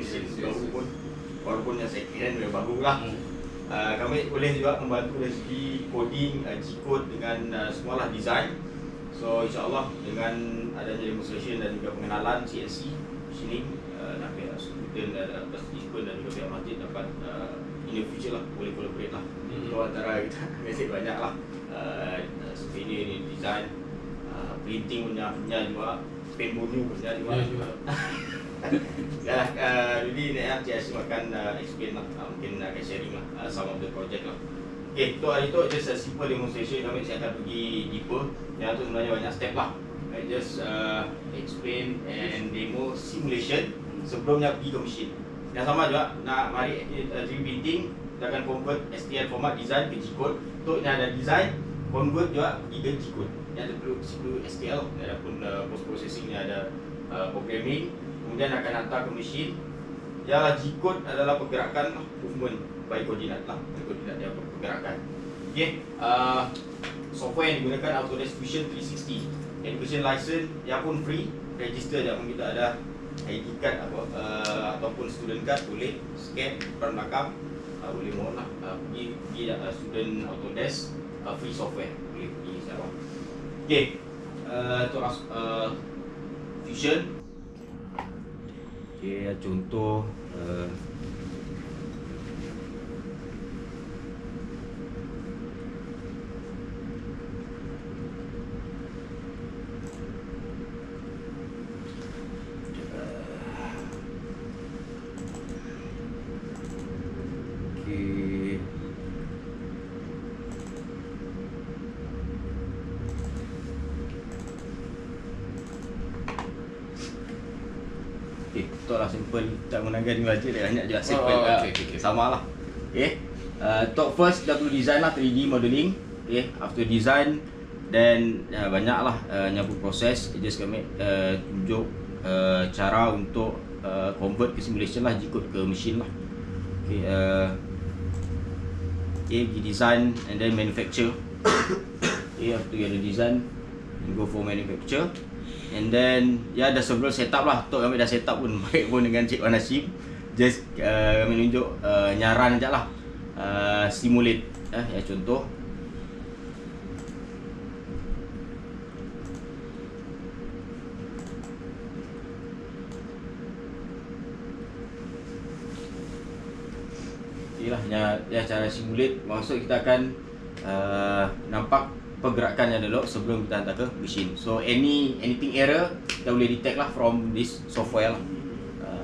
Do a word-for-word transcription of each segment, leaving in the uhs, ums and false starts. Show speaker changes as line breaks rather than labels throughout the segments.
mesin baru pun, walaupun yang second hand yang baru lah. Uh, kami boleh juga membantu dari segi coding, uh, G-code dengan uh, semualah design. So insyaAllah dengan adanya demonstration dan juga pengenalan C N C machining, uh, nak pihak student dan uh, student dan juga pihak masjid dapat uh, in the future lah boleh collaborate lah. Itu mm-hmm. antara kita message banyak lah. Uh, seperti ini design, uh, printing punya punya juga, pen bunyu punya juga. Ya, uh, jadi ni ya, Cik Hashim akan uh, explain lah, uh, mungkin akan sharing lah uh, some of the project lah. Okay, tu hari tu just a simple demonstration. Kami saya akan pergi deeper. Yang tu sebenarnya banyak step lah. I just uh, explain and demo simulation sebelumnya pergi ke mesin. Yang sama juga nak mari uh, three D printing, kita akan convert S T L format design ke G-code. Untuk yang ada design, convert juga pergi ke G-code. Yang ada perlu, perlu S T L, ada pun uh, post processing, ada uh, programming. Kemudian akan hantar ke mesin. Ialah G-code adalah pergerakan movement by koordinat lah, koordinat dia pergerakan. Okey, uh, software yang digunakan Autodesk Fusion three sixty. Education license yang pun free, register dia pun kita ada I D card apa uh, ataupun student card, boleh scan depan belakang, uh, boleh mohon lah uh, pergi pergi uh, student Autodesk uh, free software, boleh pergi insya-Allah. Okey, uh, untuk uh, Fusion. Okay, contoh uh, okay. Okay, tu lah simple, tak menanggar ni baca dia banyak juga simple. Oh, okay, okay, okay. Sama lah. Okay, uh, talk first kita perlu design lah, three D modeling. Okay, after design then uh, banyak lah uh, nyampur proses. Just kami uh, tunjuk uh, cara untuk uh, convert ke simulation lah, G-code ke machine lah. Okay, uh, okay, pergi design and then manufacture. Okay, after you ada design, you go for manufacture. And then ya ada several setup lah. Tok kami dah setup pun baik pun dengan Cik Wan Hashim. Just uh, kami tunjuk uh, nyaran je lah, uh, simulate eh, ya contoh. Inilah ya, ya cara simulate. Maksud kita akan uh, nampak pergerakannya dulu sebelum kita hantar ke mesin. So any anything error kita boleh detect lah from this software lah. Uh,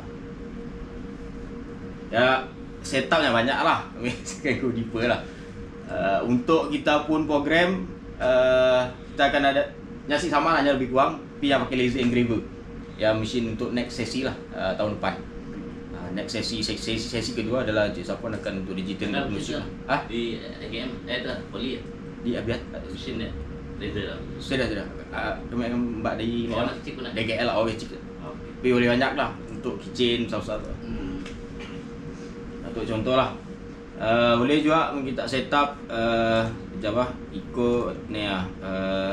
ya setupnya banyak lah. Sekarang go deeper lah. Uh, untuk kita pun program, uh, kita akan ada nyasi sama lah, lebih kurang, tapi yang pakai laser engraver. Ya mesin untuk next sesi lah, uh, tahun depan. Uh, next sesi, sesi sesi kedua adalah Cik Safwan akan untuk digital musik lah. Ah
di A G M, eh tu poli.
Di Abiat
mesin dia laser lah.
Sudah sudah. Ah, kami akan buat dari
oh, nak cik pun nak.
D G L lah, oh cik. Tapi boleh banyak lah untuk kitchen besar-besar tu. Hmm. Untuk contoh lah. Uh, boleh juga kita setup uh, sekejap lah, ikut ni lah. Uh,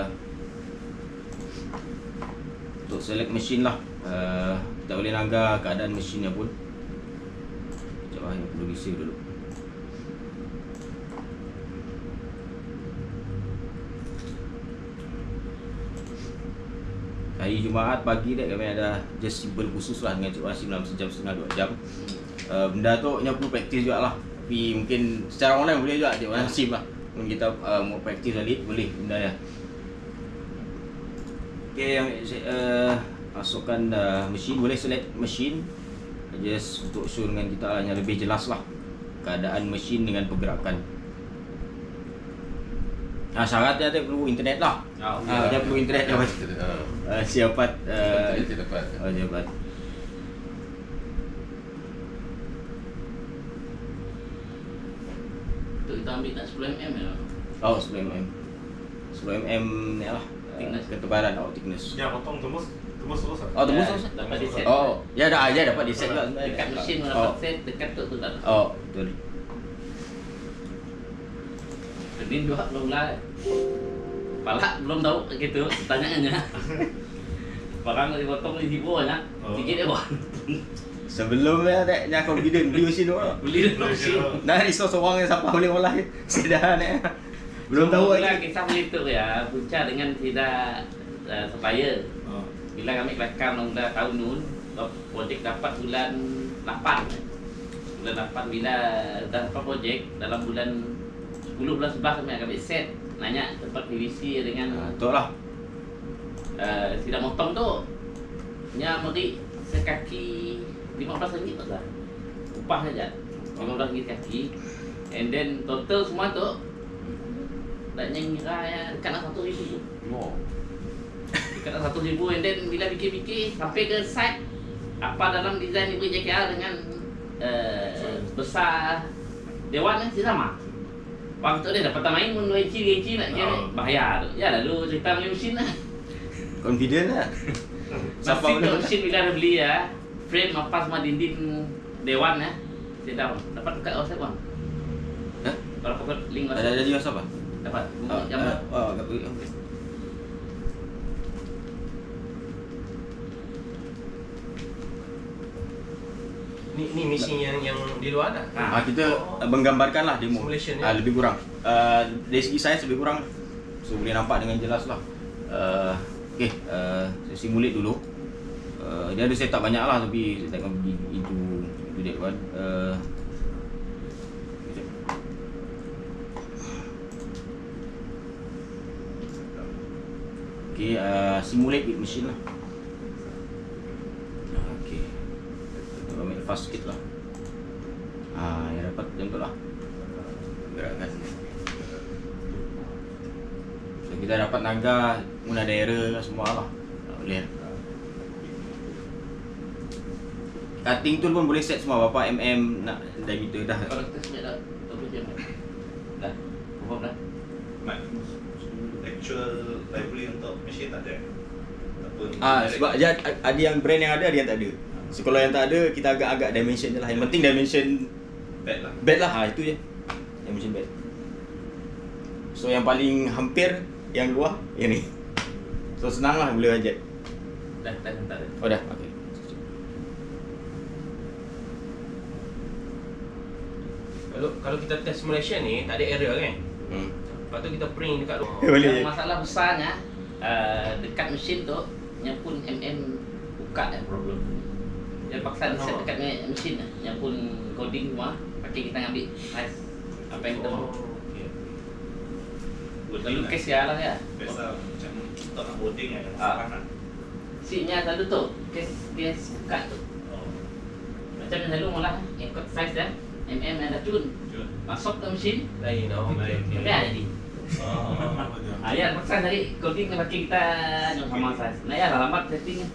untuk select mesin lah. Uh, kita boleh langgar keadaan mesinnya pun. Sekejap lah, yang perlu di save dulu. Hari Jumaat pagi dek kami ada just simple khusus lah dengan Cik Wan Hashim dalam sejam setengah dua jam. Uh, benda tu nya perlu praktis juga lah. Tapi mungkin secara online boleh juga Cik Wan Hashim lah. Mungkin kita uh, mau praktis balik boleh benda ya. Okay, yang uh, masukkan uh, mesin, boleh select mesin. Just untuk show dengan kita yang lebih jelas lah keadaan mesin dengan pergerakan. Ah, syaratnya dia perlu internet lah. Oh, ah, dia perlu internet dia macam tu. Uh, siapa uh, dia dapat. Oh, dia dapat.
Tu kita ambil tak sepuluh milimeter ya.
Oh, sepuluh milimeter. sepuluh milimeter ni lah. Thickness, ketebalan atau thickness.
Ya, potong tembus, tembus terus.
Oh, tembus terus.
Dapat di set.
Oh, ya dah aja dapat di set juga sebenarnya.
Dekat mesin dapat set, dekat tu tu dah.
Oh, betul.
Ini dua belum lah. Palak belum tahu gitu pertanyaannya. Barang dipotong di bawahnya, sedikit dia bawah.
Sebelum ya tak nak confident beli mesin tu.
Beli mesin.
Dah risau seorang yang siapa boleh olah. Sedah ni. Belum tahu
lah
lagi.
kisah begitu ya, punca dengan tidak uh, supplier.
Oh.
Bila kami kelakar dah tahun nun, projek dapat bulan lapan. Bulan lapan bila dah dapat projek dalam bulan sepuluh bulan sebelas kami akan set nanya tempat P V C dengan
Ha, tu lah.
uh, tidak motong tu. Nya meri sekaki lima belas ringgit tak lah. Upah saja. lima belas ringgit kaki. And then total semua tu tak ngira ya dekat satu ribu.
Oh.
Dekat satu ribu and then bila fikir-fikir sampai ke site apa dalam desain ibu J K R dengan uh, besar dewan kan sama. Waktu dia dapat main pun dua inci tiga inci nak kira
Oh.
bahaya tu. Ya lalu cerita beli mesin lah.
Confident lah. Siapa
Mesin tu
boleh
mesin bila ada beli ya, frame apa semua dinding dewan ya. Saya tahu dapat dekat WhatsApp bang.
Hah?
Kalau pokok link
Ada
WhatsApp
ada di WhatsApp ah?
dapat.
Oh,
Jam
ah, oh, agak okey.
Ni ni mesin yang yang di luar dah.
Ah, kita uh, menggambarkan lah demo.
Simulation,
Ah,
ya?
lebih kurang. Uh, dari segi saiz lebih kurang. So boleh nampak dengan jelas lah. Uh, okay, uh, saya simulate dulu. Uh, dia ada setup banyak lah tapi saya takkan pergi into into that one. Uh, sekejap. Okay, uh, simulate with machine lah. Okay, kita ambil fast sikit lah. Ah, yang dapat macam tu lah. Gerakan. So kita dapat naga, pun ada error semua lah. Tak boleh. Cutting tool pun boleh set semua berapa mm nak diameter dah.
Kalau kita sebenarnya dah dua puluh jam dah. Confirm dah.
Mat, actual library untuk mesin tak ada? Ataupun
Ah, sebab dia ada yang brand yang ada, ada yang tak ada. So kalau yang tak ada, kita agak-agak dimension je lah. Yang penting dimension
bad lah.
bed lah, ha, itu je. Dimension bed. So yang paling hampir yang luar yang ni. So senang lah boleh budget.
Dah dah hentak dah.
Oh dah, okey.
Kalau kalau kita test simulation ni tak ada error kan.
Hmm.
Lepas tu kita print dekat luar.
Boleh.
Yang masalah besarnya uh, dekat mesin tu yang pun mm buka dah problem. Dia paksa di set
Oh.
dekat me- mesin lah. Yang pun coding semua pakai kita ambil size apa yang kita mau.
okey.
Lalu case ya lah ya.
Biasa macam tak nak boarding kan, yang
Ah.
sekarang kan.
Sini selalu tu case case buka tu.
Oh,
Macam yang selalu malah ikut size dah mm yang dah cun
cun.
masuk ke mesin
Lain oh.
Lain.
tapi ada jadi.
Oh,
Ah ya paksa dari coding ke pakai kita yang sama size. Nah ya lambat setting.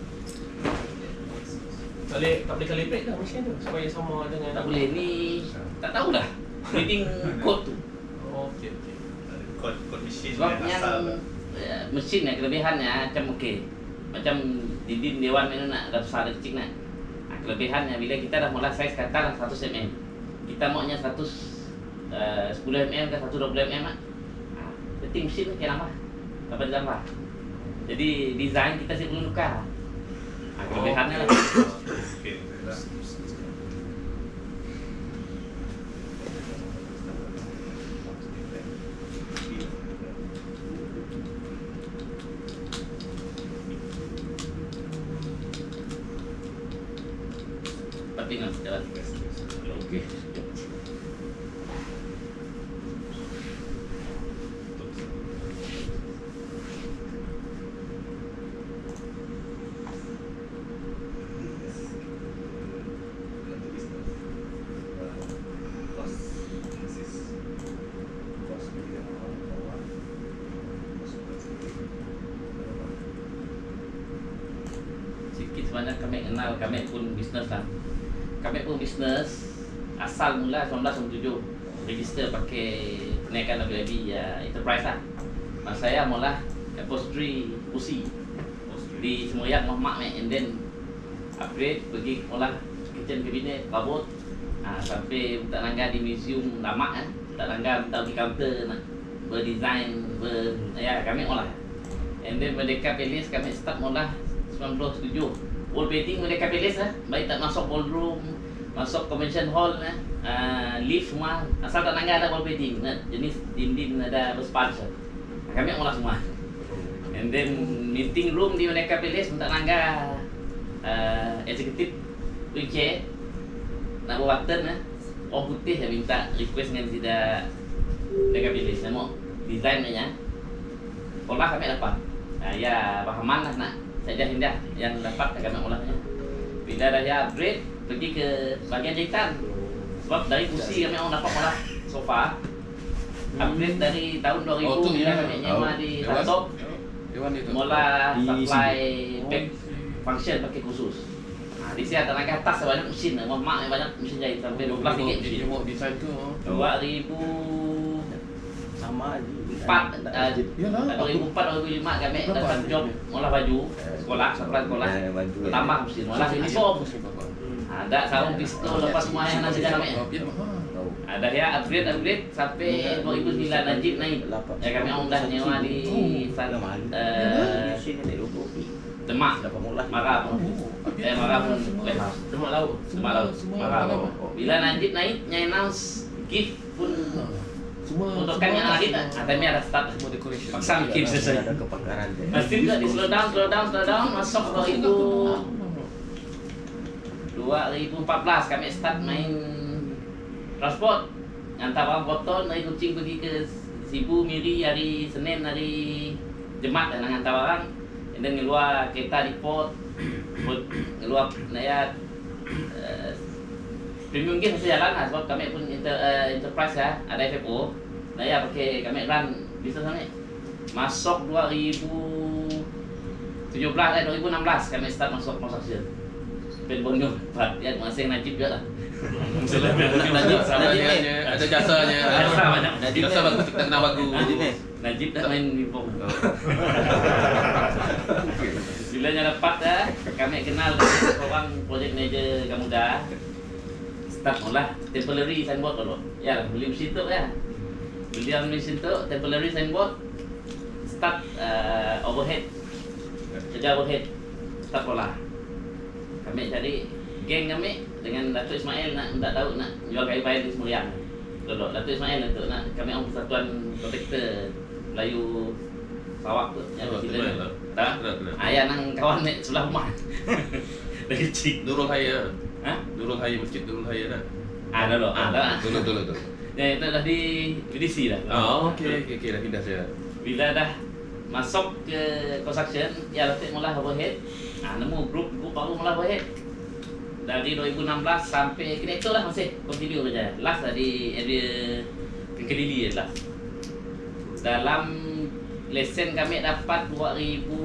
Tak boleh tak boleh calibrate dah mesin tu supaya sama dengan
Tak boleh ni tak tahulah reading code tu.
Oh, okey okey.
kod kod mesin
Sebab
yang
yang
asal.
uh, mesin yang kelebihannya macam okey. Macam dinding dewan mana nak ada besar ada kecil nak. Ah, kelebihannya bila kita dah mula size katalah seratus milimeter. Kita maunya seratus uh, sepuluh milimeter ke seratus dua puluh milimeter mak. Ah, setting mesin okey lama. Dapat ditambah. Jadi design kita sih perlu tukar. Ah, kelebihannya lah.
Okey.
Penting lah jalan.
Okey.
Sikit sebenarnya kami kenal, kami pun bisnes lah. Kami pun bisnes asal mula seribu sembilan ratus sembilan puluh tujuh register pakai perniagaan lebih-lebih ya enterprise lah. Masa saya mula upholstery busi di Semoyak Mahmak meh, and then upgrade pergi mula kitchen cabinet kabut. Ah, sampai minta langgar di museum lama kan. Minta langgar minta pergi counter nak berdesign ber ya kami mula. And then Merdeka Palace kami start mula sembilan puluh tujuh wall painting mereka pilih lah, baik tak masuk ballroom, masuk convention hall lah, uh, lift semua, asal tak nangga ada wall painting, nah, jenis dinding ada berspons. Nah, kami olah semua. And then meeting room di mereka pilih tak nangga uh, executive wheelchair, nak buat button lah, oh putih saya minta request dengan tidak mereka pilih, saya mau desainnya. Olah kami dapat. Nah, ya pahaman lah nak saja indah yang dapat kami olahnya. Bila dah ya upgrade pergi ke bagian jahitan. Sebab dari kursi kami orang dapat olah sofa. Upgrade dari tahun dua ribu
Oh, tu
bila
ya.
kami nyewa di
Dewan.
Tasop.
Dewan itu.
Mula
Di
supply
sini.
pack function pakai khusus. Nah, di sini tenaga atas banyak mesin, mak banyak mesin jahit sampai dua belas ringgit mesin.
Dia mau desain tu.
dua ribu
Sama aja.
empat, uh,
Yalah.
dua ribu empat, dua ribu lima kami
Berapa
dapat
ada
job
dia?
ngolah baju sekolah, supply sekolah.
Eh, bantu ya.
Tambah mesin, ngolah
Ini
asop.
mesti bapak.
Ada sarung pistol lepas semua yang nanti kami.
Oh, biar mahal.
Tahu.
Ada ya upgrade upgrade sampai dua ribu sembilan Najib naik. Ya kami orang dah nyewa di San eh Demak.
Dapat mula.
Marah pun.
Oh,
Eh marah pun.
Semua-
Demak laut. Demak laut.
semua
Marah
apa?
pun. Bila Najib naik, nyai announce gift pun
Semua
untukkan yang lagi tak. Ah, tapi ada start.
semua decoration.
Paksa gift selesai.
Ada kepakaran dia.
Pasti juga di slow down, slow down, slow down masuk dua ribu dua ribu empat belas kami start main transport, hantar barang kotor naik kucing pergi ke Sibu Miri hari Senin, hari Jumat dan hantar barang, and then ngeluar kereta di port, ngeluar naya uh, premium game masih jalan lah sebab kami pun inter, uh, enterprise ya, ada F F O, naya pakai kami run bisnes kami. Masuk dua ribu tujuh belas, eh dua ribu enam belas kami start masuk construction. Pen Bondo, ya masih Najib juga lah. Najib,
Najib,
Najib ni.
ada jasanya.
Jasa banyak.
Najib jasa bagus, kita kenal bagus.
Najib ni. Najib dah main di pom. Bila nya dapat dah, kami kenal dengan orang project manager Gamuda. Start mula temporary signboard dulu. Ya, beli mesin tu ya. Beli mesin tu temporary signboard. Start uh, overhead. Kerja overhead. Start pola. Kami cari geng kami dengan Datuk Ismail nak tak tahu nak jual kayu payah di Semuriang. Dulu Datuk Ismail itu nak kami orang persatuan kontraktor Melayu Sarawak tu. Yang
Oh,
kita
kenal lah.
tak.
Kenal, kenal.
Ayah nang kawan ni sebelah rumah. Dari kecil.
Nurul Haya.
Ha?
Nurul Haya, Masjid Nurul Haya dah.
Ah, dulu. Ah, dah.
Dulu, dulu, dulu.
Yang itu dah di B D C dah.
Oh, okey, okey, okey, dah pindah saya.
Bila dah masuk ke construction, ya Latif mula overhead. Ah, nemu grup grup baru mula overhead. Dari dua ribu enam belas sampai kena itu lah masih continue kerja. Last dari area Kedili lah. Dalam lesen kami dapat dua ribu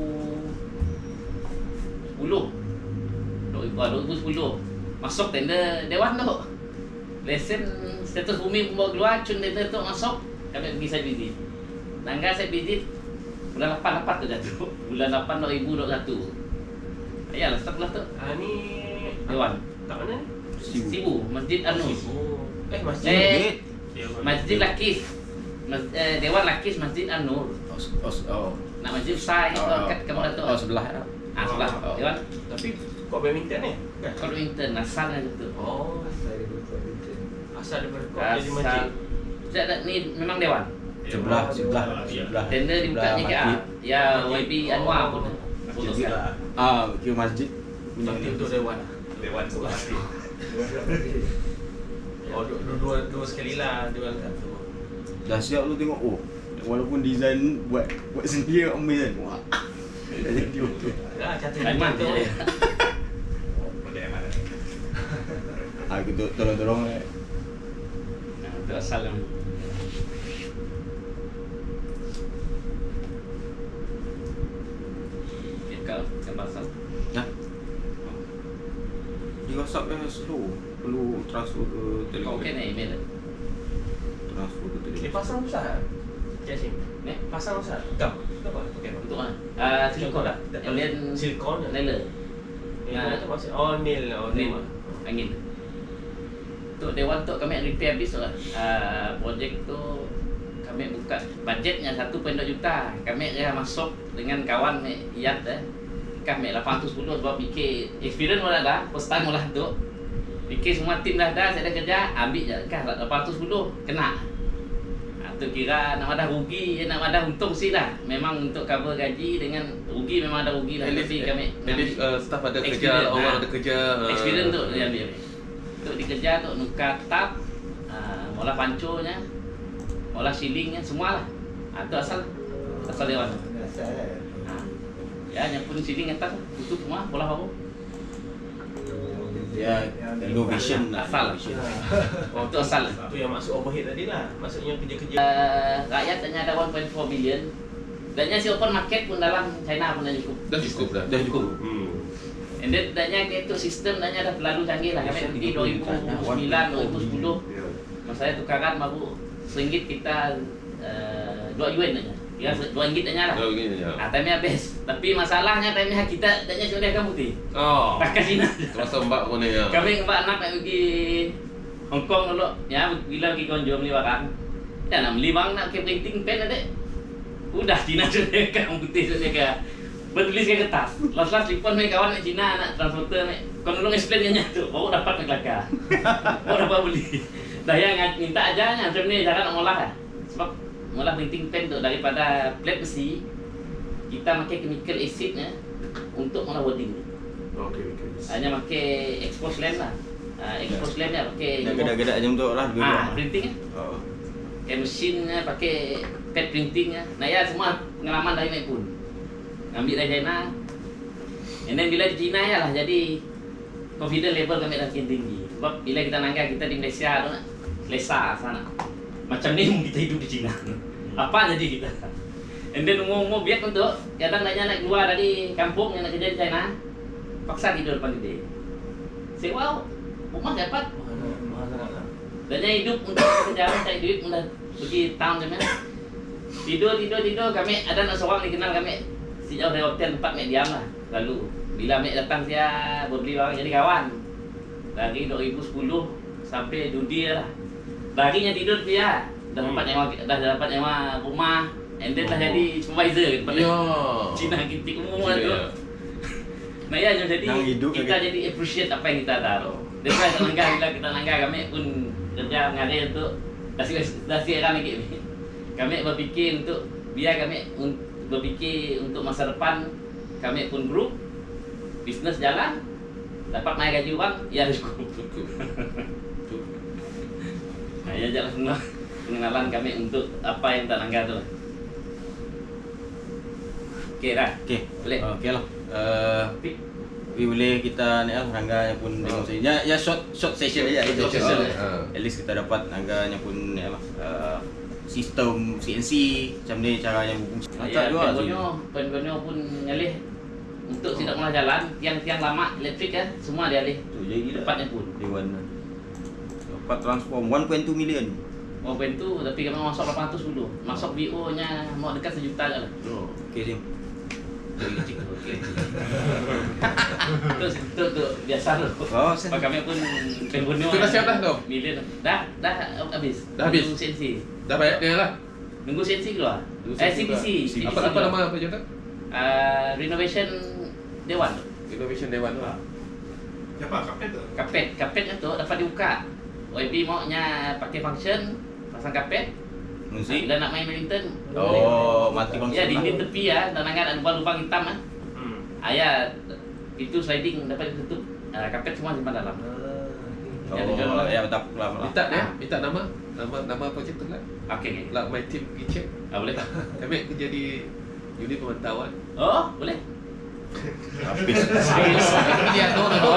sepuluh. dua ribu sepuluh. Masuk tender Dewan tu. Lesen status bumi pun bawa keluar, cun tender tu masuk. Kami pergi site visit. Nangga site visit bulan lapan dapat tu jatuh. Bulan lapan dua ribu dua puluh satu. Ayalah start lah tu.
Ah ni
Dewan.
kat mana ni?
Sibu.
Sibu, Masjid Anus.
Oh. Eh masjid.
Eh,
Dewan.
Masjid Lakis. Mas, eh, Dewan Lakis Masjid Anur.
Oh, oh, oh.
Nak masjid besar itu
Oh,
kat kamu
oh,
Datuk.
oh, sebelah.
Ah, sebelah.
Oh.
Dewan
Tapi kok badminton ni? Kan?
Kalau internasional itu.
Oh, asal daripada kau jadi masjid.
Asal tidak ada ni memang Dewan.
Sebelah, sebelah, sebelah.
Tender dibuka
sebelah
J K A.
masjid.
Ya Y B Anwar pun.
Masjid lah. Ah, kira masjid. punya
Berarti untuk Dewan.
Dewan sebelah hati.
Oh, dua, dua, dua sekali lah Dewan satu.
Dah siap lu tengok. Oh, walaupun design buat buat sendiri ambil kan. Wah. Dah jadi okey.
Dah kata
Aiman
tu.
je.
Benda yang mana?
Ah, kita tolong-tolong eh.
Nah, itu asal yang Kau yang pasal.
Nah. Di WhatsApp yang slow. Perlu transfer ke
Kau
Telegram.
okey ni email.
Transfer ke
Dia
Telegram.
pasang besar. Jasim.
Ni
Pasang besar. Gam. Apa? Okey.
untuk mana? Ah, silikon dah. Alien
Silikon.
nailer.
Nah, tu masih oh nail oh
Nail.
nail.
Angin. Untuk Dewan tu kami repair habis lah. Uh, projek tu kami buka budgetnya satu koma dua juta. Kami dah masuk dengan kawan ni Iyad eh. Kah mek lapan ratus sepuluh sebab fikir experience pun dah dah, first time lah tu. Fikir semua tim dah dah, saya dah kerja, ambil je kah lapan ratus sepuluh kena. Ha, tu kira nak ada rugi, nak ada untung sih lah. Memang untuk cover gaji dengan rugi memang ada rugi lah.
At least,
Tapi kami
at least uh, staff ada kerja,
experience,
orang
ah.
ada kerja. uh,
experience tu dia ambil. Untuk dikerja tu nukar tap, uh, mula panconya, mula ceilingnya semua lah. Ha, tu asal asal dewan. Ha. Ya, yang pun ceiling atas tutup semua bola bawah.
Ya, innovation lah.
Asal.
Innovation.
Oh, tu asal.
Tu yang masuk overhead tadi lah. Maksudnya kerja-kerja.
Uh, rakyat hanya ada one point four billion. Dannya si open market pun dalam China pun dah cukup.
Dah cukup dah.
Dah cukup.
Hmm.
And then dannya itu sistem dannya dah terlalu canggih lah. Kami pergi dua ribu sembilan, dua ribu sepuluh. Masa saya tukaran baru seringgit kita uh, dua yuan aja. Kira dua ringgit aja lah.
Kalau begini ya.
Ah, time-nya habis. Tapi masalahnya time-nya kita dannya sudah kan putih.
Oh.
Pakai Cina.
Terasa mbak pun ya.
Kami mbak anak nak pergi Hong Kong dulu. Ya, bila pergi konjom beli barang. Ya, nak beli bang nak ke printing pen ada. Udah Cina sudah kan putih sudah kan. Bertuliskan kertas. Last-last telefon mai kawan nak Cina nak transporter mai. Kau nolong explain nya tu. Baru dapat nak kelakar. Baru dapat beli. Dah yang minta aja nya macam ni cara nak ngolah lah. Sebab ngolah printing pen tu daripada plate besi kita pakai chemical acidnya untuk ngolah wording.
Okey, okey.
Hanya pakai expose lens lah. Uh, expose lens nya pakai
Dah gedak-gedak macam tu lah.
ah printing nya.
Oh.
Pakai mesinnya, pakai pad printingnya. Nah ya semua pengalaman dari Mek pun. Ambil dari China. And then bila di China ya lah jadi confidence level kami dah makin tinggi. Sebab bila kita nangga kita di Malaysia tu nak Selesa sana. Macam ni kita hidup di China. Apa jadi kita? And then umur-umur biak untuk kadang nanya nak keluar dari kampung yang nak kerja di China. Paksa tidur depan gede. Sewa rumah dapat.
Mahal sangat lah.
Dannya hidup untuk kerjaan cari duit mudah pergi town je mana. Tidur tidur tidur kami ada nak seorang dikenal kami sejauh dari hotel tempat mek diam lah. Lalu bila mek datang dia berbeli barang jadi kawan. Dari dua ribu sepuluh sampai Dudi lah. Darinya tidur dia dah dapat nyawa dah dapat nyawa rumah. And then dah jadi supervisor tempat
Ya.
Cina kintik umum
Ya,
tu.
ya.
Nah ya jadi
Nang hidup
kita
lagi.
jadi appreciate apa yang kita ada. That's why tenangga bila kita nangga kami pun kerja mengalir untuk dah si dah si era lagi. Kami berfikir untuk biar kami un, berfikir untuk masa depan kami pun grup bisnes jalan dapat naik gaji orang ya cukup. Nah, ya jalan semua pengenalan kami untuk apa yang tak nangga tu. Okey dah.
Okey.
Boleh.
Okey lah. Uh, tapi boleh kita ni lah Rangga yang pun tengok sini. Ya, ya short short session aja.
Short session, ha.
At least kita dapat Rangga yang pun ni lah. Uh, sistem C N C macam ni cara yang berfungsi.
Ya, pengguna pengguna pun nyalih untuk tidak malah jalan tiang-tiang lama elektrik kan semua dialih.
Tu jadi
Tepatnya pun.
Dewan. Dapat transform one point two million.
Mau pentu tapi kami masuk lapan ratus dulu. Masuk B O nya mau dekat sejuta je lah.
Oh, okey Sim.
Okey. Terus tu tu biasa tu.
Oh, sen.
Pak kami pun pengguna.
Itu dah siap dah tu?
Million. Dah dah habis.
Dah habis?
Nunggu C N C.
Dah bayar dia lah.
Nunggu C N C keluar.
Nunggu
Eh
C N C
C P C.
keluar.
C P C
Apa apa
keluar.
nama apa je tak?
Uh, renovation Dewan tu.
Innovation Dewan tu.
Siapa? Kapten tu?
Kapet, kapetnya tu dapat dibuka. Y B maunya pakai function, pasang kapet.
Musik.
Bila nak main badminton.
Oh, mati konsep.
Ya, dinding tepi ya, dan ada lubang-lubang hitam ah.
Hmm.
Ayah pintu sliding dapat ditutup. Uh, kapet semua simpan dalam.
Oh,
Ya, dijual lah.
ya betul lah.
Minta dia, minta nama, nama nama projek tu lah.
Okey, okey.
Lah my team pergi check.
Ah, boleh tak?
Kami kerja di unit pemantauan.
Oh, boleh.
Habis.
Lihat tu tu.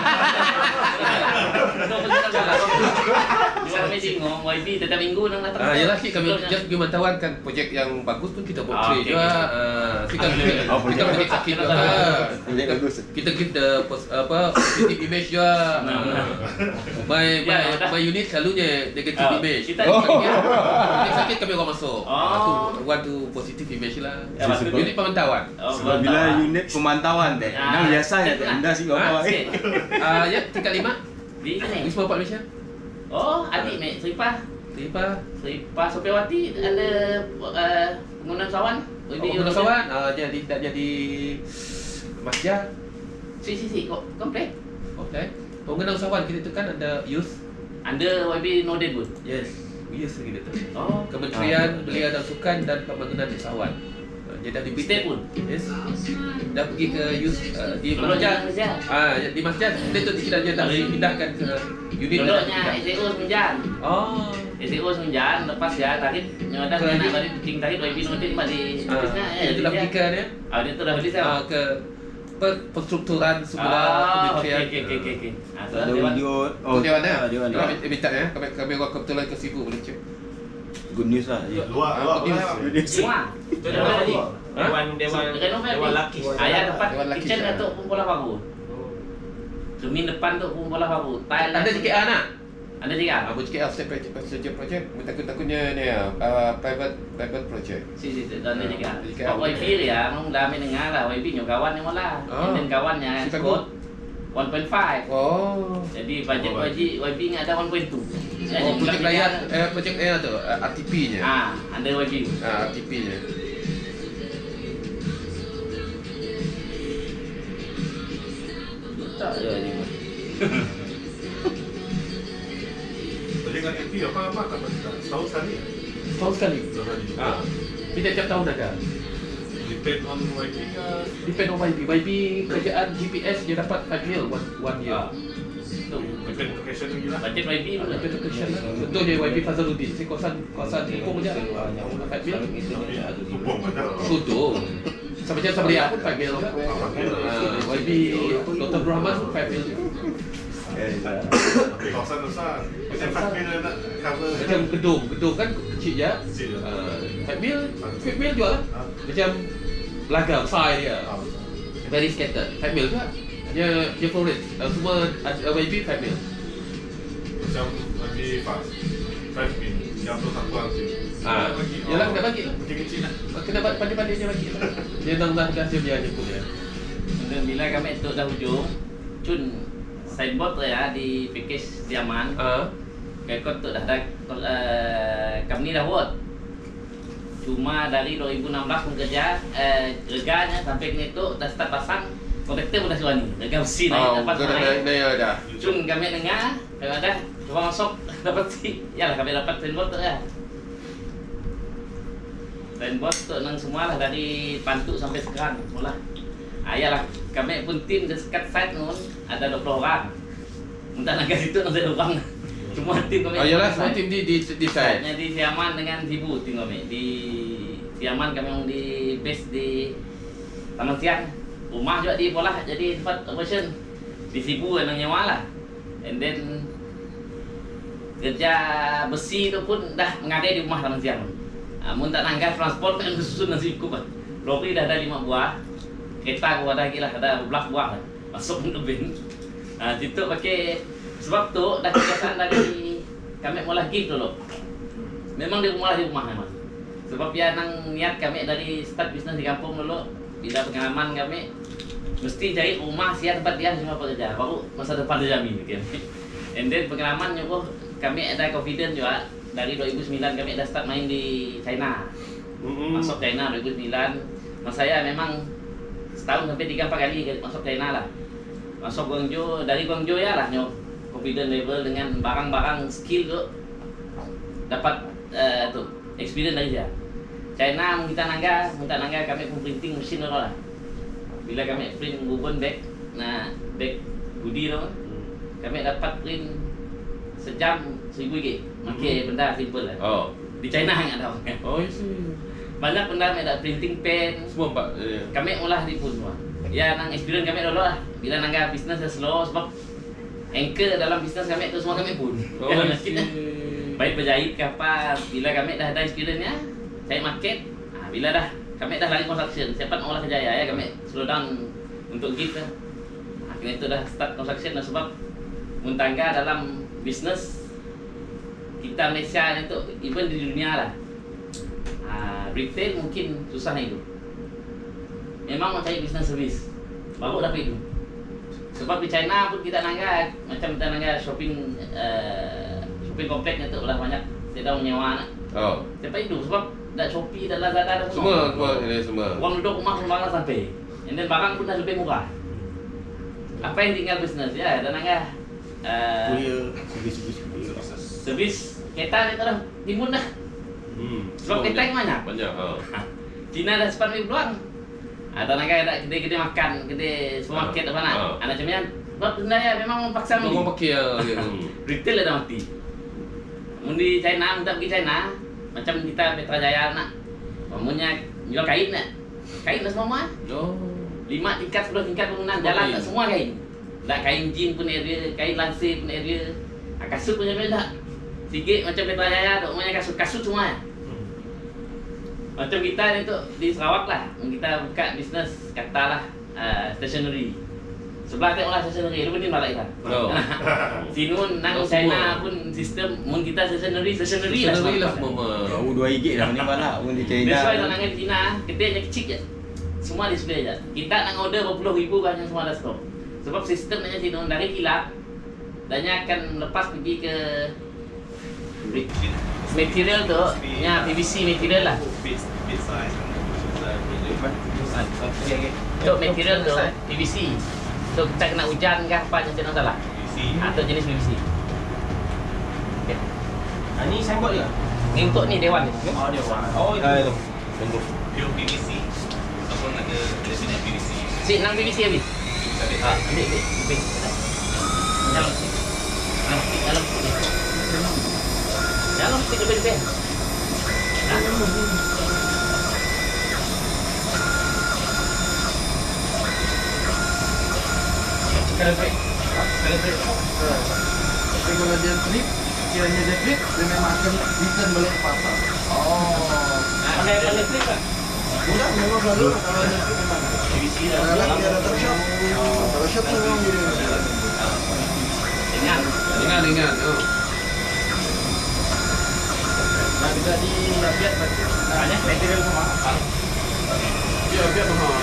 Jual meeting ngom Y B tetap minggu nang datang.
Ah, yalah sih kami just pergi pemantauan kan projek yang bagus pun kita
Ah,
portray
okey,
juga.
okey.
Ah, kita
Oh,
kita
projek
projek sakit
bagus.
juga.
Projek
Kita-
bagus.
Kita give the pos- apa positive image juga.
Nah,
Ah.
benar.
My
Ya,
my
dah.
my unit selalunya negative
Ah,
image.
kita-
Oh. Projek sakit kami orang masuk.
Oh.
Ah, tu one to positive image lah.
Ya, betul.
Unit pemantauan.
Oh,
Sebab bila
betul.
unit pemantauan teh,
Ah,
nang biasa ya teh,
ah,
anda sih
ah,
apa
sikit.
Ah, ya tingkat lima.
Di sini.
Wisma Empat Malaysia.
Oh, adik mek Seripah.
Siapa?
Seripah Sopiawati ada uh, penggunaan sawan.
Oh, Penggunaan Sawan. Ah, jadi tak jadi Masjid.
Si si si kok komplek.
Okey. Pengguna usahawan kita tu kan ada youth.
Under Y B Norden pun.
Yes. Youth lagi tu.
Oh,
Kementerian Belia dan Sukan dan Pembangunan Usahawan. Uh, Dia dah dibit.
step pun.
Yes. Dah pergi ke youth uh, di
Dulu
Masjid.
aja.
Ah, di Masjid. Dia tu kita dia dah dipindahkan ke unit
Dulunya S A O Semenjan.
Oh.
S A O Semenjan lepas ya tarik nyoda
Ke-
nak balik ting tarik Y B Norden mak di
Ah,
ofisnya.
itu dah pergi ke dia.
Ah, dia tu dah beli saya.
Ah, ke per- perstrukturan semula
Ah, okey
kementerian.
okey okey okey okey. Ah, tu
Ada
Dewan.
video.
Oh, dia mana?
ah, Dewan.
Kami minta ya. Kami kami orang kebetulan ke Sibu boleh cek.
Good news lah. Ya.
Luar,
Ah,
luar,
good news.
luar.
Good news.
Semua.
Itu Dewan tadi. Dewan Dewan
Renovate
Dewan
ni.
Laki.
Ayah depan
Dewan Laki
kitchen
saya.
tu pun bola baru. Cermin depan tu pun bola baru. Tile
Ada J K R nak?
Ada juga.
Ah, J K R state project project project. Takut-takutnya ni ah, private private project.
Si si si dan dia juga.
J K R.
Kau Y B ya, mong dami dengar lah. Y B nyo kawan yang malah.
Oh.
Dan kawannya
Si
skot one point five.
Oh.
Jadi budget Y B Y B ni ada one point two.
Oh, projek layar eh projek eh tu R T P-nya.
Ah, ada Y B.
Ah, R T P-nya.
Tak ada ni.
Tadi dengan M P apa apa tak pernah. Setahun sekali. ya?
Setahun sekali.
Setahun sekali.
Ah. Kita tiap tahun ada.
Depend on Y P ke?
Depend on Y B. Y B kerjaan G P S dia dapat five mil one, one year.
Ah. Tu.
Depend location lagi lah.
Budget Y B pun.
Ada location lah. Contohnya Y B Fazaluddin. Saya kawasan kawasan Ipoh je. five mil.
Tumpung mana?
Tutup. Sama macam Sabria pun five mil juga. Ah, Y B Doktor Abdul Rahman pun five mil juga.
Tapi kawasan besar. Macam fakir nak cover.
Macam gedung, gedung kan kecil je.
Kecil je.
Ah, five mil, five mil jual lah. Macam Belaga besar dia. Very scattered. five mil juga. Dia dia full range. Uh, semua ada Y B five mil.
Macam lagi fast. Five min. Yang tu satu lagi.
Ah, yalah kena bagi lah.
Kecil-kecil lah.
Kena pandai-pandai dia bagi lah. Dia nang dah dah dia dia pun dia.
Dan bila kami tu dah hujung, cun signboard tu ya di package Siaman.
Ah,
Kekot tu dah dah uh, kami dah buat. Cuma dari dua ribu enam belas pun kerja, eh, reganya sampai ni tu dah start pasang, kontraktor pun dah suani. Rega besi naik
oh,
dapat
kena
naik.
naik dah.
Cun kami dengar, kalau ada cuba masuk dapat si, ya lah kami dapat signboard tu ya. Signboard tu nang semua lah dari Pantuk sampai sekarang mula. Ayah lah, kami pun tim dekat site nun ada dua puluh orang. Entah nak kat situ nak ada orang. Cuma tim kami.
Oh iyalah semua tim di di di side.
Site-nya di Siaman dengan Sibu tim kami. Di Siaman kami yang di base di Taman Siang. Rumah juga di Polah jadi tempat operation. Di Sibu yang nyewa lah. And then kerja besi tu pun dah mengadai di rumah Taman Siang. Namun tak nanggar transport kan susun nasi cukup. Lori dah ada lima buah. Kereta aku ada lagi lah, ada belas buah lah. Masuk ke bin. Nah, situ pakai sebab tu dah kebiasaan dari kami mula gift dulu. Memang di rumah di rumah memang. Sebab ya nang niat kami dari start bisnes di kampung dulu, bila pengalaman kami mesti cari rumah siap tempat dia semua pekerja. Baru masa depan terjamin kan. And then pengalaman nyoba kami ada confident juga dari dua ribu sembilan kami dah start main di China. Masuk China dua ribu sembilan. Mas saya memang setahun sampai tiga empat kali masuk China lah. Masuk Guangzhou, dari Guangzhou ya lah nyok confident level dengan barang-barang skill tu dapat uh, tu experience dari dia. China kita nangga, minta nangga kami pun printing mesin dulu lah. Bila kami print bubon bag, nah bag goodie tu, kami dapat print sejam seribu ringgit. Pakai benda simple lah.
Oh.
Di China nggak tahu.
Oh, isi.
Banyak benda kami ada printing pen.
Semua empat. Eh.
Kami olah di pun semua. Ya nang experience kami dulu lah. Bila nangga bisnes dah slow sebab anchor dalam bisnes kami tu semua kami pun.
Oh,
Ya,
isi.
baik berjahit ke apa. Bila kami dah ada experience-nya, saya market. Ah, bila dah kami dah lari construction, siapa nak olah kejaya ya kami slow down untuk kita. Akhirnya itu dah start construction lah sebab muntangga dalam bisnes kita Malaysia itu even di dunia lah. Ah, retail mungkin susah itu. Memang mau cari bisnes servis baru dapat itu. Sebab di China pun kita nangga macam kita nangga shopping uh, shopping kompleks itu lah banyak kita menyewa nak.
Oh.
Siapa itu sebab dah Shopee dah Lazada dah
Semua semua ini semua.
Uang duduk rumah sembarang sampai. And then barang pun dah lebih murah. Apa yang tinggal bisnes ya, dan agak uh,
Kuliah, servis-servis kuliah.
servis kereta ni tu dah timbun dah.
Hmm.
Sebab kereta yang banyak.
Banyak. Ha.
Cina dah sempat ambil peluang. Ada nak ada kedai-kedai makan, kedai supermarket apa nak.
Ah.
Anak macam ni. Sebab sebenarnya memang paksa
Mau
beli.
pakai ya.
Retail dah mati. Mun di China, kita pergi China, macam kita Petra Jaya nak. Mamunya jual kain nak. Kain dah semua.
Oh.
Lima tingkat, sepuluh tingkat bangunan
Oh,
jalan
kain.
tak semua kain. Tak kain jean pun area, kain lansir pun area. Ah, kasut punya beda. Sikit macam Petra Jaya, tak umumnya kasut-kasut semua. Macam kita ni tu di Sarawak lah, kita buka bisnes katalah uh, stationery. Sebelah tengoklah stationery, lu benih balik kan.
Oh.
Sinun nang
Oh,
China
semua.
pun sistem mun kita stationery, stationery lah.
Sendiri lah
semua.
semua.
Tahu dua ringgit dah ni balak pun di China.
That's why tak nangan China, kedainya kecil je. Semua display je. Kita nak order berpuluh ribu kan semua ada stok. Sebab sistem nanya Sinun dari kilat, dannya akan lepas pergi ke material tu, nya P V C material lah.
Bit bit size.
Untuk material tu P V C. Untuk kita kena hujan ke apa macam mana salah. Atau jenis P V C. Okey.
Ha, ni signboard ke?
Ni untuk ni dewan ni.
Oh, dia warna. Oh, itu.
Ah, itu.
Pure P V C. Ataupun ada design P V C.
Si nang P V C habis. Ah, ambil ambil. Ambil. Dalam. Dalam dalam. Dalam stick lebih-lebih. Nah.
Kalau break. Kalau break.
Tapi kalau dia trip, kiranya dia trip, dia memang akan return balik ke pasar.
Oh. Pakai pakai trip kan?
Bukan, memang selalu kalau dia trip memang.
P V C dah.
Kadang-kadang dia datang shop. Kalau shop tu memang dia.
Ingat.
Ingat ingat. Oh.
Nah, bisa di biar banyak material semua.
Ya, biar mahal.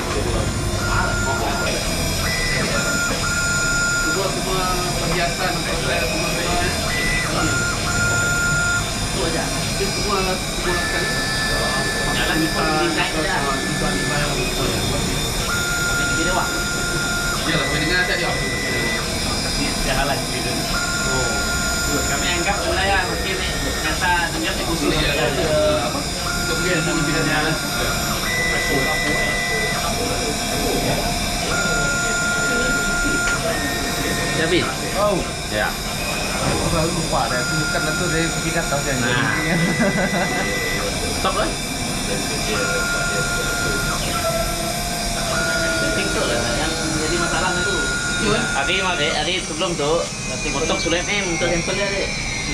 Semua semua perhiasan semua semua.
Tu aja.
Itu semua semua sekali.
Jalan ni pun design dah.
Bisa dibayar
Ini dewan.
Ya, lah dengan tak dia.
Dia halal gitu.
Oh.
Kami anggap wilayah mungkin ni kata dengar ni khusus
Ini ada apa? Kemudian sama bidangnya lah.
David.
Oh,
Ya.
aku selalu lupa dah. Aku bukan lah tu dari pergi kat tahu yang
Nah. Stop lah. Penting tu lah yang jadi masalah tu. Hari hari hari sebelum tu nanti potong sudah M untuk sampel dia. Dek.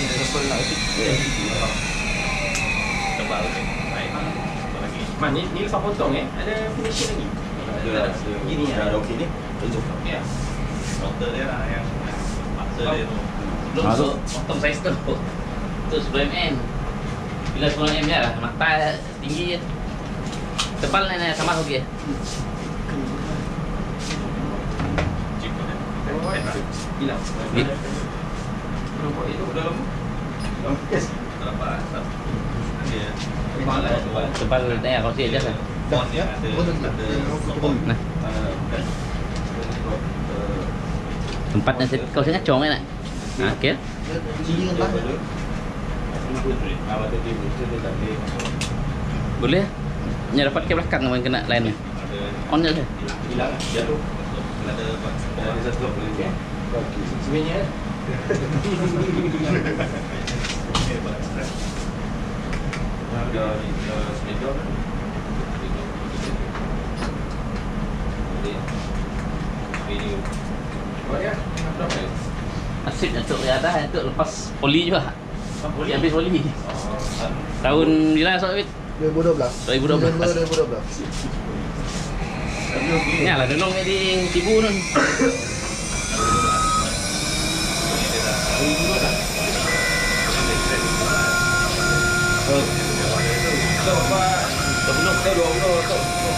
Tebal. Baik. Apa lagi?
Man, ni ni lepas potong eh, ada finishing lagi.
Ada
Gini ya.
Dah ada okey ni. Tunjuk.
ya. Router dia lah yang paksa dia tu.
Belum
Ah,
tu
tu.
potong saiz tu. Tu sepuluh mm. Bila sepuluh mm ya lah, mata tinggi je. Tebal ni sama hoki ya.
Chip tu dia.
Hilang.
Ni.
Nampak itu dalam
Yes.
Dapat tak? Dia
Tebal lah.
tebal.
Tebal ni ya kau aja lah.
Bond yang ada
Oh, dah.
ada
Nah, tempatnya saya- kau saya ngacong kan nak. Ha, okey.
Sini kan tak?
Boleh. Nya dapat ke belakang yang kena lain ni. On je saya.
Hilang jatuh.
ada
Ada satu boleh.
Sebenarnya
Ada sepeda. Video.
Oh ya, berapa ya?
Asyik untuk ya dah untuk lepas poli juga. Poli habis poli. Tahun bila so David?
dua ribu dua belas.
dua ribu dua belas.
November dua ribu dua belas.
Ni lah denong ni di Tibu nun. Sebelum ke dua puluh tu.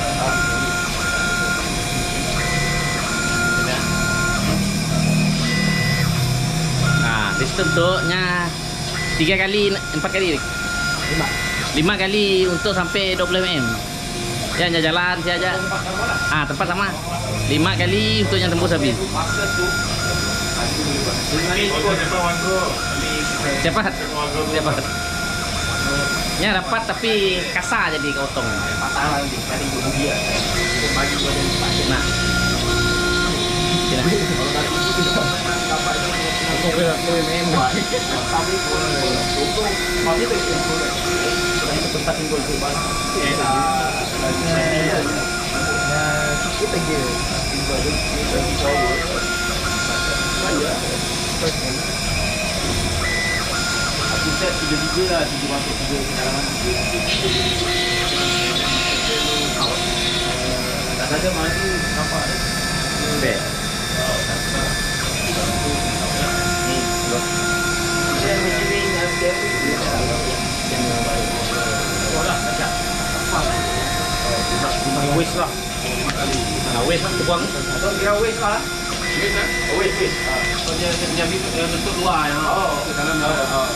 Nah, sistem tu nya tiga kali, empat kali. Lima. Lima kali untuk sampai dua puluh mm. Ya, ya jalan dia aja. Ah, tempat sama. Lima kali untuk yang tembus habis. Cepat. Cepat. Ya dapat tapi kasar jadi kotong.
Patah lagi, tadi gue dia. Bagi gue yang pakai.
Nah. Sini.
Aku bilang gue memang. Tapi boleh. Masih tu. Itu tempat tinggal tu bang. Nah, kita je tinggal di di Jawa. Saya.
Aku set tiga-tiga lah, tiga masuk tiga kedalaman tiga.
Tak ada maju nampak ada.
Best.
Saya mencuri nasi
Bola macam.
apa?
Waste lah. Nah, waste lah terbuang.
Atau kira waste lah.
Waste lah.
Waste waste.
Oh, dia dia dia bentuk luar ya.
Oh,
Ke dalam dah. Oh.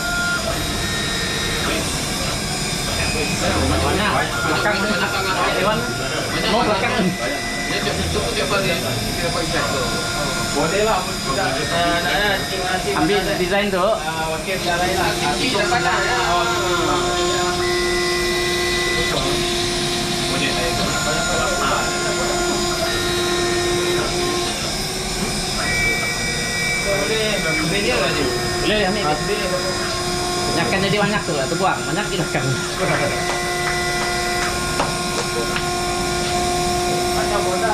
Banyak. Belakang
Banyak sangat.
Dewan.
Banyak
Mau belakang.
Dia dia bentuk tu tiap hari kita dapat effect tu.
boleh lah. Tidak. Nak ada nasi.
Ambil design tu.
Wakil jalan lah.
Tinggi dapat dah ya.
Boleh saya. Boleh. Beli lah dia.
Boleh ambil. Banyakan jadi banyak tu lah, terbuang. Banyak di belakang.
Macam bodoh.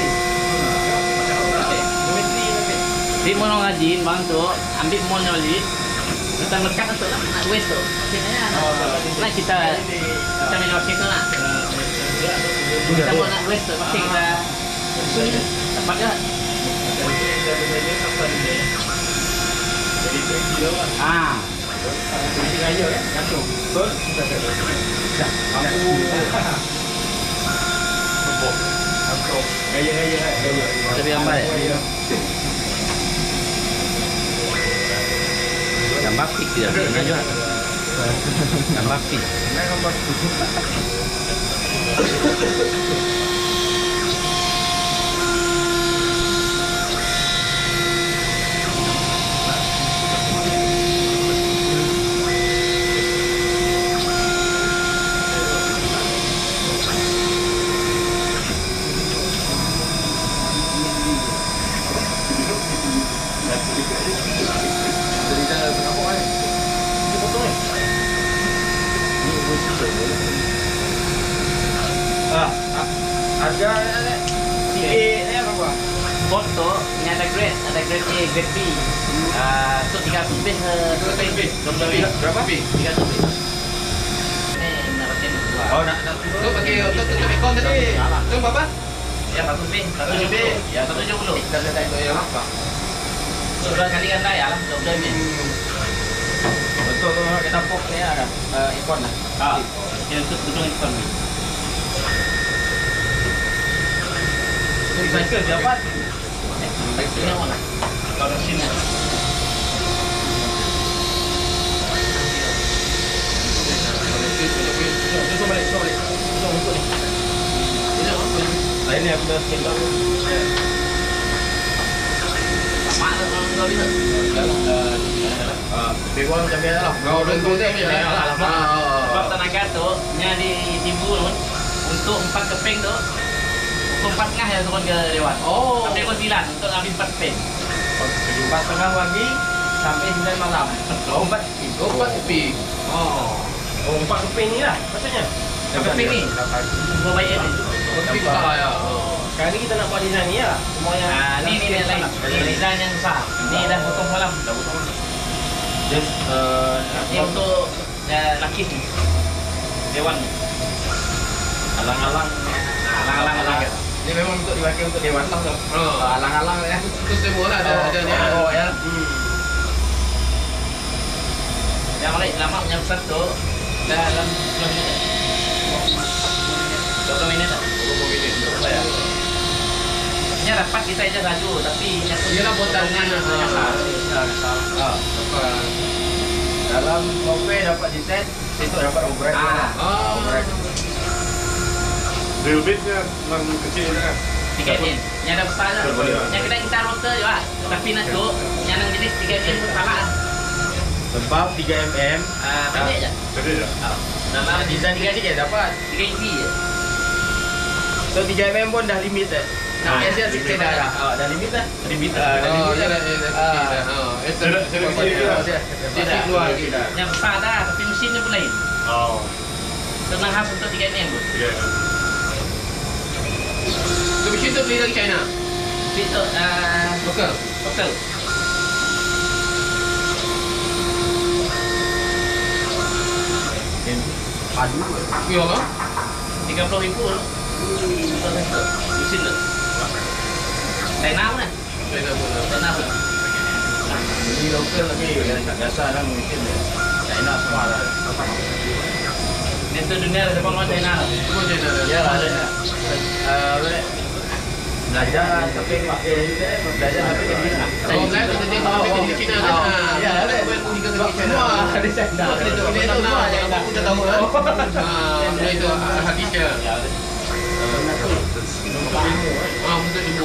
Di mau ngajin bang tu, ambil molnya balik. Kita melekat untuk nak waste tu. Akhirnya nak kita kita main wakil tu nak. Kita mau nak waste tu, pasti kita dapat ke? Ah,
Masih raya kan? Gantung. Betul? Mampu. Gantung. Raya-raya kan? Raya.
tapi gambar ya. Gambar pik dia, benar juga. Gambar pik.
Gambar Harga tiket ni berapa?
Bot tu, ni ada grade, ada grade A, grade B. Ah, tu tiga ratus lebih ke
Lebih.
lebih.
Berapa?
Tiga ratus lebih. Ni nak pakai dua.
Oh nak nak
Tu pakai tu tu ekon tadi. Tu berapa?
Ya satu lebih, satu lebih. Ya satu tujuh puluh.
Dah dah dah ya apa?
Sudah kali ganda ya lah, dua puluh lebih.
betul tu kita pok ni ada uh, ikon lah.
Ah, yang tu betul ikon ni.
Recycle dapat.
Ini mana? Kalau sini.
Tu balik, tu balik. Tu untuk ni. Ini apa?
Lain ni aku dah scan tahu.
Sama tu kalau bisa.
Ah, bewan macam ni lah.
Kau dah tu dia ni.
Sebab tenaga tu nya di tibu tu untuk empat keping tu pukul empat tengah yang turun ke Dewan.
Oh.
Sampai pukul sembilan untuk ambil empat keping.
Empat tengah pagi sampai sembilan malam.
Oh, empat. Oh, empat tepi. Oh.
Oh, empat keping ni lah maksudnya.
Empat keping ni. Dua baik ni.
Tepi besar ya.
Sekarang ni kita nak buat design ni lah. Semua yang
Ah, ni ni yang lain. Ni design yang besar. Ni dah potong malam, dah potong malam.
just uh,
Ni untuk uh, laki ni. Dewan ni.
alang-alang
Alang-alang alang.
Ini memang untuk dipakai untuk dewan lah tu.
Oh.
Alang-alang ya.
Tu semua lah ada ada ni.
Oh ya.
Hmm.
Yang lain lama punya besar tu dalam dua puluh minit. dua puluh minit tak?
dua puluh minit.
Bayar. Nya dapat kita aja laju tapi yang
Dia nak botannya.
Ah, dapat dalam kopi dapat desain, itu dapat obrek.
Ah.
Ah.
Obrek. Drill bitnya memang kecil kan.
tiga M. Yang ada besar lah. Yang kena kita rotor je lah. Tapi nak tu, yang nang jenis tiga M pun salah.
Sebab tiga milimeter
Ah, pendek je.
Jadi je.
Dalam
design kecil dapat.
tiga inci je.
So tiga milimeter pun dah limit dah. Nah, biasa sikit dah dah. Ah, dah limit dah. Limit dah. Dah
Oh,
limit
ya
dah.
dah, ya dah.
Ah.
Ha, itu
Sudah- sudah kecil ke?
Dia keluar lagi dah.
Yang besar dah, tapi mesinnya pun lain.
Oh.
Tenang khas untuk tiga M pun.
Tiga.
Tu mesin tu beli dari China.
Itu ah,
Lokal.
lokal.
Padu.
Ya Allah.
tiga puluh ribu tu. Mesin tu. China pun kan?
China pun.
China pun.
Ini lokal lagi yang tak biasa dah mungkin China semua dah.
Ini tu dunia ada pun China lah.
Semua China dah.
Ya lah ada. Eh, boleh. Belajar tapi pakai belajar tapi ke China.
Oh, kan kita tengok sampai ke China kan.
Oh,
Ha.
ya, ada.
Kita kita ke China.
Semua ada China.
Semua kita tu. Kita tu semua yang aku kita tahu kan. Ha, mulai tu hadisnya. Ah, untuk ilmu.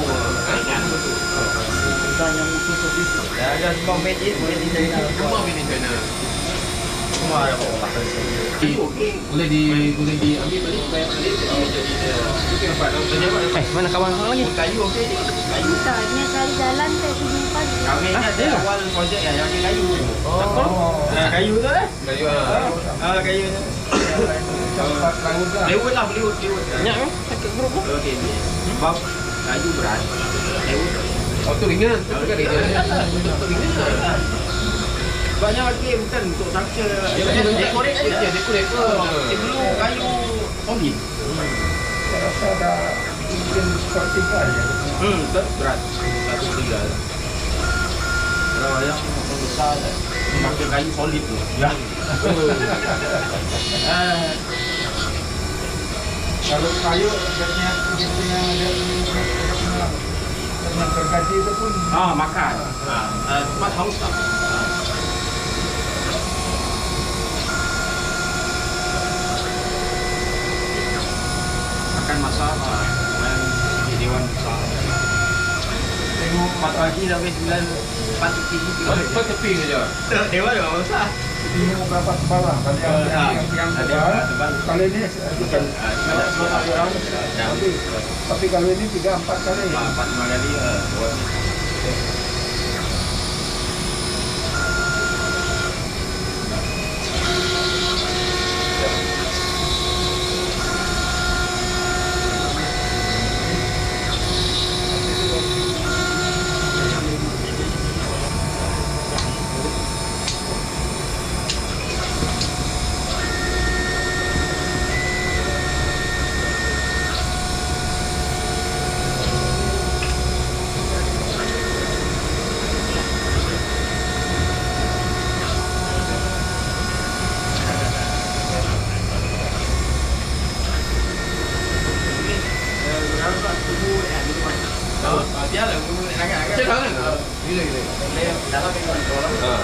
Dah ada semua made in, made in China.
Semua made in China.
Semua ada bawa
Boleh di boleh diambil balik bayar balik jadi jadi itu dapat dapat.
Eh, mana kawan kau lagi? Kayu okey je. Kayu.
Tak, dia cari jalan saya pergi pagi.
Kami ni ada awal projek yang pakai kayu. Oh. Ah, kayu tu eh?
Kayu ah.
Ah, kayu tu. Lewut lah, lewut, lewut. Banyak kan? Sakit grup tu. Okey. Sebab kayu berat. Lewut.
Oh tu ringan, tu kan ringan. Tu ringan.
Banyak lagi bukan untuk structure.
Dia
Dia
dekorate
dekorate
aja.
aja.
Dekorate ke.
Dia perlu kayu solid.
Saya rasa ada mungkin vertikal ya.
Hmm, betul. Berat. Satu tiga. Kalau yang besar dah. Pakai kayu solid tu. Ya. Ah,
Kalau kayu dia punya dia punya dia punya yang gergaji itu pun
ah makan. Ah, ah, tempat haus tak. Makan masalah. Main di dewan besar. Tengok empat pagi sampai sembilan empat tinggi.
Kau tepi saja.
Dewan dah besar.
ini beberapa sebarang. Kalau yang
Oh, ah.
yang yang
Ada
tebal,
tebal.
kalau ini bukan
Ah, cuma tak semua tak
orang,
Dah.
tapi tapi kalau ini tiga empat kali.
Empat lima kali. eh, buat. Dia lah guru nak agak-agak.
Cek kan? Gila gila.
Dalam memang kalau
Ha.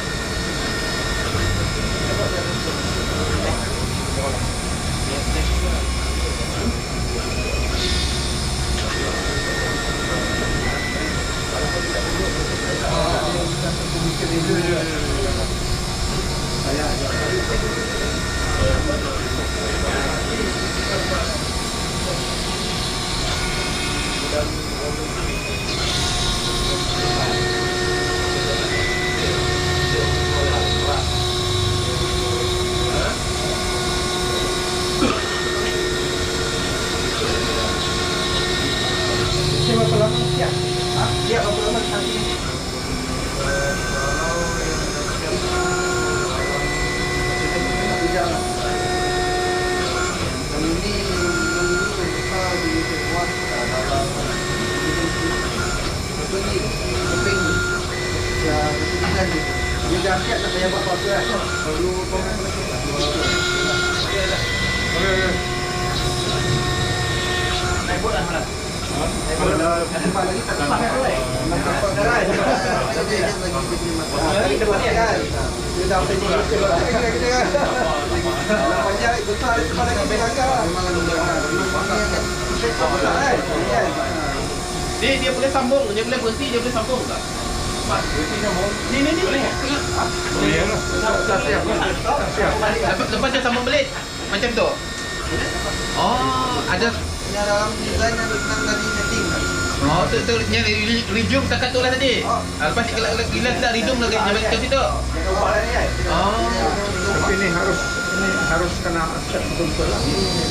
Ini berapa lama siap?
Ah, siap berapa lama nanti?
Yang ini yang ini kita dibuat dalam begini, begini. Ya, begini. Dia dah siap tak payah buat apa-apa lah. Perlu komen lagi.
Naik boat lah malam.
Kalau tempat lagi tak tempat lagi. Tempat lagi. Tapi lagi begini.
Lagi depan ni kan?
Dia dah pergi kita kita. Panjang besar daripada kita agak. Memang ada besar. Besar kan?
Dia dia boleh sambung, dia boleh berhenti, dia boleh sambung tak? Ni ni ni boleh.
Boleh lah.
Siap siap. Siap.
Lepas, lepas dia sambung balik macam tu. Oh, ada
Yang dalam design yang tentang tadi setting.
oh tu tu yang resume setakat tu lah tadi.
Oh.
Ah, lepas gila gila kita resume lagi dia balik ke situ.
Yang ubah tadi kan?
Oh.
Tapi ni harus ini harus kena set betul-betul lah.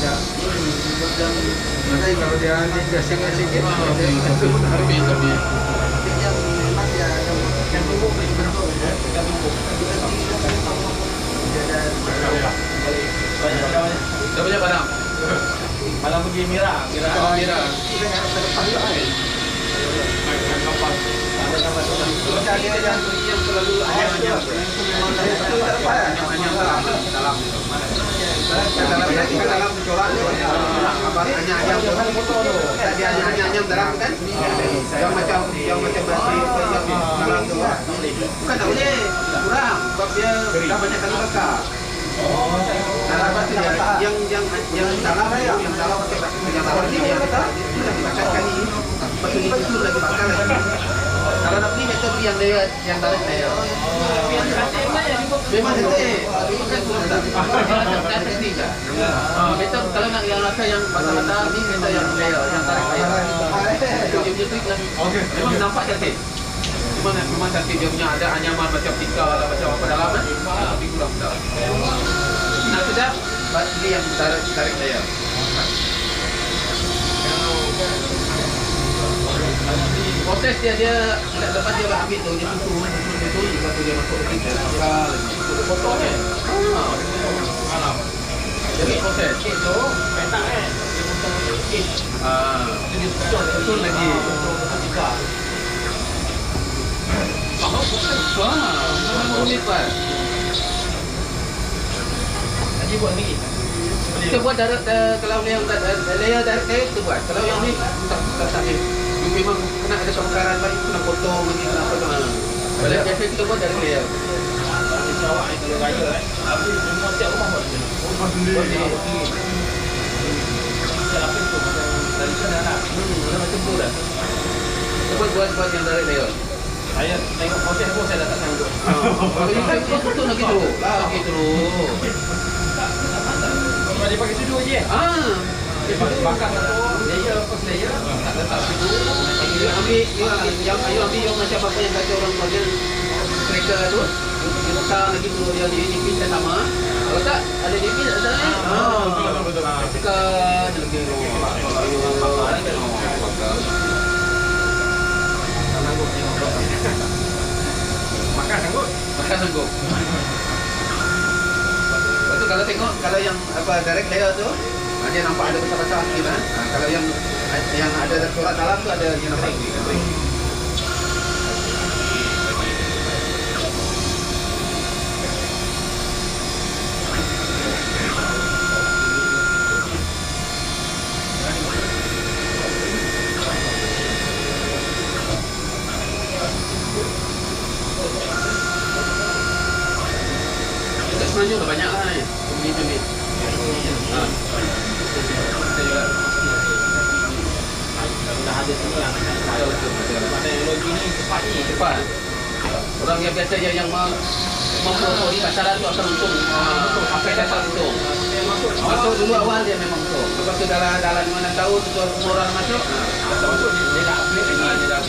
Nanti kalau dia ni dia sikit-sikit kalau dia
Habis habis.
Yang memang dia ada yang tubuh bentuk yang tubuh. Dia ada
Dah banyak padam.
Malam pergi Mira, Mira.
Oh, Mira.
kita yang terlepas juga kan.
Macam dia yang yang selalu anyam-anyam.
Memang dari satu terlepas kan.
Anyam dalam dalam
Dalam tadi kan dalam corak tu apa hanya anyam tu kan foto tu. Tadi hanya hanya anyam dalam kan. Yang macam yang macam berarti yang dalam tu kan. Bukan tak boleh. Kurang sebab dia dah banyak kali bakar. Dalam batu dia yang yang yang dalam yang dalam pakai batu yang dalam ni yang kita sudah dibakar sekali. Batu ni betul lagi bakar lagi. Kalau nak beli betul beli yang dia yang dalam saya. Memang cantik. Bukan tu tak. Dah cantik kan. Ah, betul kalau nak yang rasa yang patah-patah ni betul yang saya yang tarik saya. Dia punya trik lah. Okey. Memang nampak cantik. Cuma memang cantik dia punya ada anyaman macam tika lah macam apa dalam kan. Ah, tapi kurang dah. Nak sedap batu yang tarik tarik saya. Proses dia dia lepas dia ambil tu dia tutup dia tu lepas tu dia masuk ke kita lagi potong kan. Ha. Jadi proses itu petak kan. Dia potong sikit. Ah, dia susun susun lagi. Tiga. Oh, proses. Wah, memang rumit kan.
Tadi buat ni.
Kita buat darah kalau yang layer darah saya kita buat. Kalau yang ni tak tak tak ni. Memang kena ada pembakaran baik kena potong lagi kena apa tu. Kalau biasa kita buat dari layer.
Di Sarawak ni kalau raya kan. Habis semua tiap rumah buat.
rumah sendiri.
Macam apa tu macam tradisional lah.
Hmm, macam tu dah. Buat buat buat yang dari layer.
Saya tengok proses pun saya dah tak sanggup.
Kalau yang saya buat betul lagi teruk. Lagi teruk.
Cuma dia pakai sudu je.
Ah.
Dia bakar satu layer first layer.
Tak letak situ. You ambil, you ambil, yang you ambil yang macam apa yang kata orang keluarga cracker tu. You letak lagi tu dia ni nipis dah sama. Kalau tak ada nipis tak ada ni. Ah, betul betul. Tekan lagi. Kalau you orang bakar ni kan bakar. Tak sanggup tengok.
Makan sanggup.
Makan sanggup. Lepas tu kalau tengok kalau yang apa direct layer tu dia nampak ada besar-besar sikit kan. Ha, kalau yang yang ada corak dalam tu ada yang nampak sikit. Dekat Semenanjung dah banyak lah ni. Pembeli-pembeli. Ha.
Dah ada semua lah. Pada teknologi ni cepat ni.
Cepat. Orang yang biasa yang yang mempromo di pasaran tu akan untung. Uh, apa yang dapat untung. Masuk dulu awal dia memang untung. Lepas tu dalam dalam lima enam tahun tu semua orang masuk. Nah, masuk dia dah upgrade lagi. Dia dah